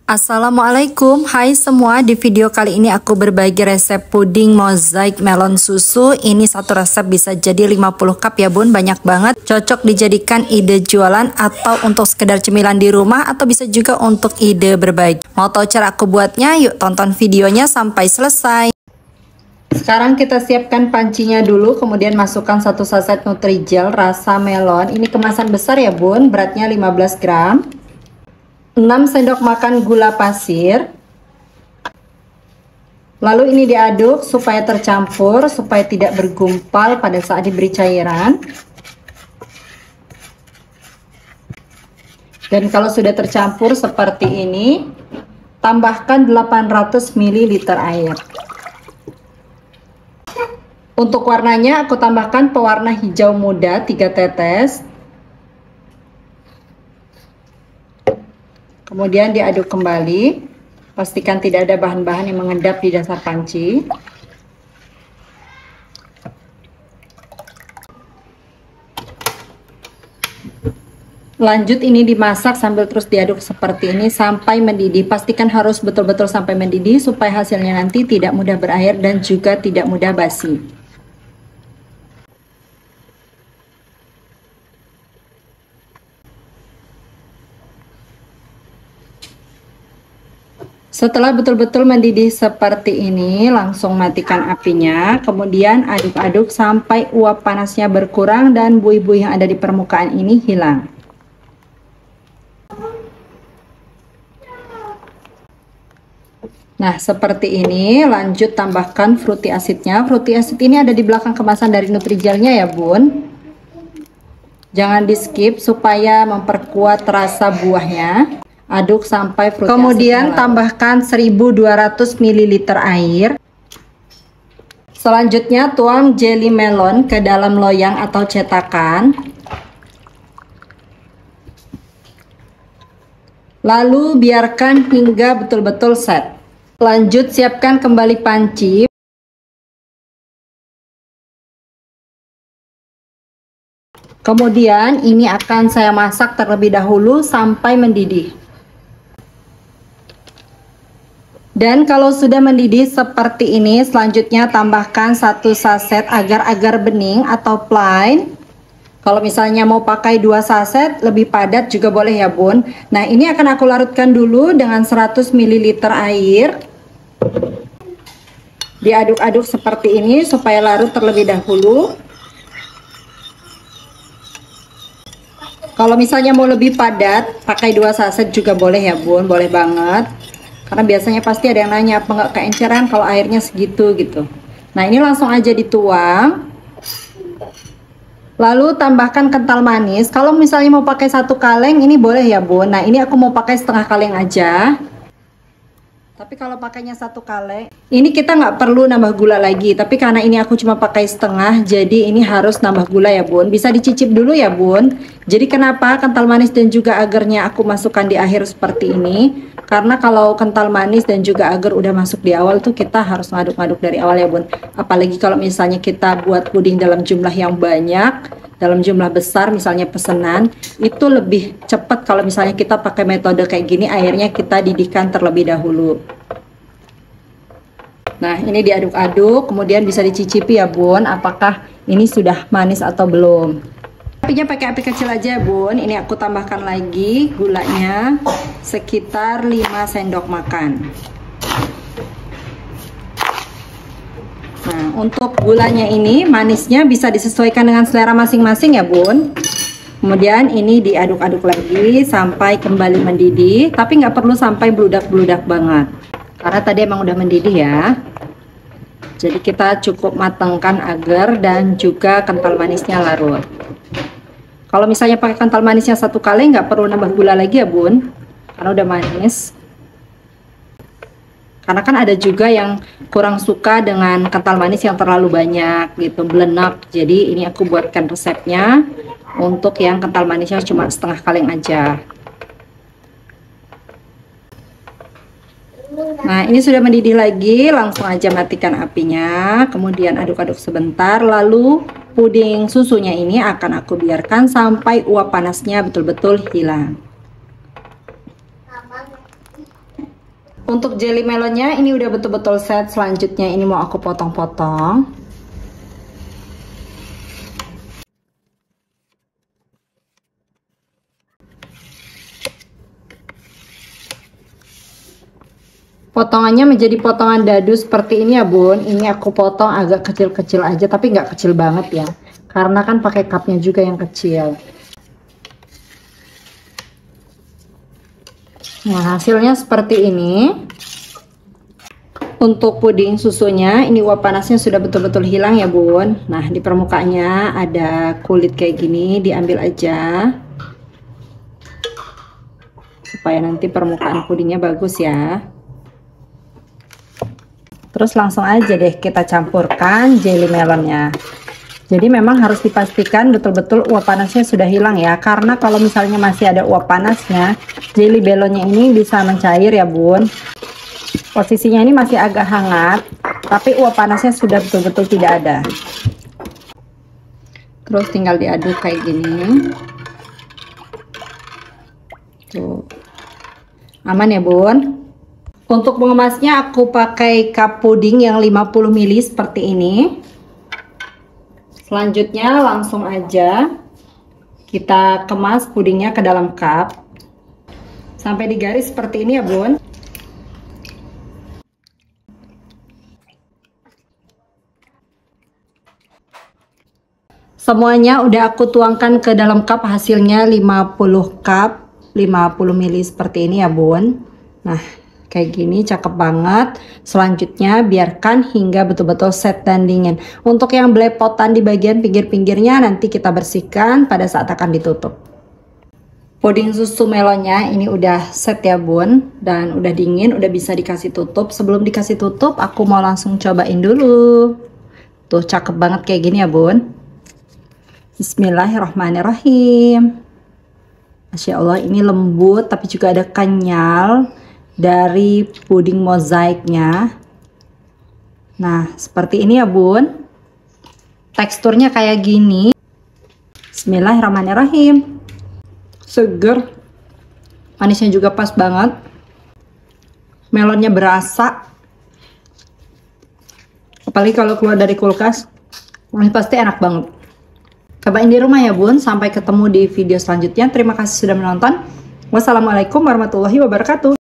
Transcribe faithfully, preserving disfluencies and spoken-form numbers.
Assalamualaikum, hai semua. Di video kali ini aku berbagi resep puding mozaik melon susu. Ini satu resep bisa jadi lima puluh cup ya bun, banyak banget. Cocok dijadikan ide jualan atau untuk sekedar cemilan di rumah, atau bisa juga untuk ide berbagi. Mau tahu cara aku buatnya? Yuk tonton videonya sampai selesai. Sekarang kita siapkan pancinya dulu, kemudian masukkan satu saset Nutrijel rasa melon. Ini kemasan besar ya bun, beratnya lima belas gram. enam sendok makan gula pasir. Lalu ini diaduk supaya tercampur, supaya tidak bergumpal pada saat diberi cairan. Dan kalau sudah tercampur seperti ini, tambahkan delapan ratus mililiter air. Untuk warnanya aku tambahkan pewarna hijau muda tiga tetes. Kemudian diaduk kembali, pastikan tidak ada bahan-bahan yang mengendap di dasar panci. Lanjut ini dimasak sambil terus diaduk seperti ini sampai mendidih. Pastikan harus betul-betul sampai mendidih supaya hasilnya nanti tidak mudah berair dan juga tidak mudah basi. Setelah betul-betul mendidih seperti ini, langsung matikan apinya. Kemudian aduk-aduk sampai uap panasnya berkurang dan buih-buih yang ada di permukaan ini hilang. Nah, seperti ini. Lanjut tambahkan fruity acidnya. Fruity acid ini ada di belakang kemasan dari Nutrijelnya ya bun. Jangan di skip supaya memperkuat rasa buahnya. Aduk sampai fruity. Kemudian tambahkan seribu dua ratus mililiter air. Selanjutnya tuang jelly melon ke dalam loyang atau cetakan. Lalu biarkan hingga betul-betul set. Lanjut siapkan kembali panci. Kemudian ini akan saya masak terlebih dahulu sampai mendidih. Dan kalau sudah mendidih seperti ini, selanjutnya tambahkan satu saset agar-agar bening atau plain. Kalau misalnya mau pakai dua saset lebih padat juga boleh ya bun. Nah, ini akan aku larutkan dulu dengan seratus mililiter air. Diaduk-aduk seperti ini supaya larut terlebih dahulu. Kalau misalnya mau lebih padat, pakai dua saset juga boleh ya bun, boleh banget. Karena biasanya pasti ada yang nanya, apa nggak keenceran kalau airnya segitu gitu. Nah, ini langsung aja dituang. Lalu tambahkan kental manis. Kalau misalnya mau pakai satu kaleng, ini boleh ya bun. Nah, ini aku mau pakai setengah kaleng aja. Tapi kalau pakainya satu kaleng, ini kita nggak perlu nambah gula lagi. Tapi karena ini aku cuma pakai setengah, jadi ini harus nambah gula ya bun. Bisa dicicip dulu ya bun. Jadi kenapa kental manis dan juga agarnya aku masukkan di akhir seperti ini? Karena kalau kental manis dan juga agar udah masuk di awal tuh kita harus ngaduk-ngaduk dari awal ya bun. Apalagi kalau misalnya kita buat puding dalam jumlah yang banyak, dalam jumlah besar, misalnya pesanan, itu lebih cepat kalau misalnya kita pakai metode kayak gini, airnya kita didihkan terlebih dahulu. Nah, ini diaduk-aduk, kemudian bisa dicicipi ya bun, apakah ini sudah manis atau belum. Apinya pakai api kecil aja ya bun. Ini aku tambahkan lagi gulanya sekitar lima sendok makan. Nah, untuk gulanya ini manisnya bisa disesuaikan dengan selera masing-masing ya bun. Kemudian ini diaduk-aduk lagi sampai kembali mendidih, tapi nggak perlu sampai bludak-bludak banget. Karena tadi emang udah mendidih ya. Jadi kita cukup matangkan agar dan juga kental manisnya larut. Kalau misalnya pakai kental manisnya satu kali, nggak perlu nambah gula lagi ya bun, karena udah manis. Karena kan ada juga yang kurang suka dengan kental manis yang terlalu banyak gitu, belenak. Jadi ini aku buatkan resepnya untuk yang kental manisnya cuma setengah kaleng aja. Nah, ini sudah mendidih lagi, langsung aja matikan apinya. Kemudian aduk-aduk sebentar, lalu puding susunya ini akan aku biarkan sampai uap panasnya betul-betul hilang. Untuk jelly melonnya ini udah betul-betul set. Selanjutnya ini mau aku potong-potong. Potongannya menjadi potongan dadu seperti ini ya bun. Ini aku potong agak kecil-kecil aja, tapi nggak kecil banget ya, karena kan pakai cupnya juga yang kecil. Nah, hasilnya seperti ini. Untuk puding susunya, ini uap panasnya sudah betul-betul hilang ya bun. Nah, di permukaannya ada kulit kayak gini, diambil aja supaya nanti permukaan pudingnya bagus ya. Terus langsung aja deh kita campurkan jelly melonnya. Jadi memang harus dipastikan betul-betul uap panasnya sudah hilang ya, karena kalau misalnya masih ada uap panasnya, jelly melonnya ini bisa mencair ya bun. Posisinya ini masih agak hangat, tapi uap panasnya sudah betul-betul tidak ada. Terus tinggal diaduk kayak gini. Tuh. Aman ya bun. Untuk mengemasnya aku pakai cup puding yang lima puluh mililiter seperti ini. Selanjutnya langsung aja kita kemas pudingnya ke dalam cup sampai digaris seperti ini ya bun. Semuanya udah aku tuangkan ke dalam cup, hasilnya lima puluh cup lima puluh mililiter seperti ini ya bun. Nah, kayak gini cakep banget. Selanjutnya biarkan hingga betul-betul set dan dingin. Untuk yang belepotan di bagian pinggir-pinggirnya nanti kita bersihkan pada saat akan ditutup. Puding susu melonnya ini udah set ya bun, dan udah dingin, udah bisa dikasih tutup. Sebelum dikasih tutup aku mau langsung cobain dulu. Tuh cakep banget kayak gini ya bun. Bismillahirrahmanirrahim. Masya Allah, ini lembut tapi juga ada kenyal dari puding mozaiknya. Nah, seperti ini ya bun. Teksturnya kayak gini. Bismillahirrahmanirrahim. Seger. Manisnya juga pas banget. Melonnya berasa. Apalagi kalau keluar dari kulkas, ini pasti enak banget. Cobain di rumah ya bun. Sampai ketemu di video selanjutnya. Terima kasih sudah menonton. Wassalamualaikum warahmatullahi wabarakatuh.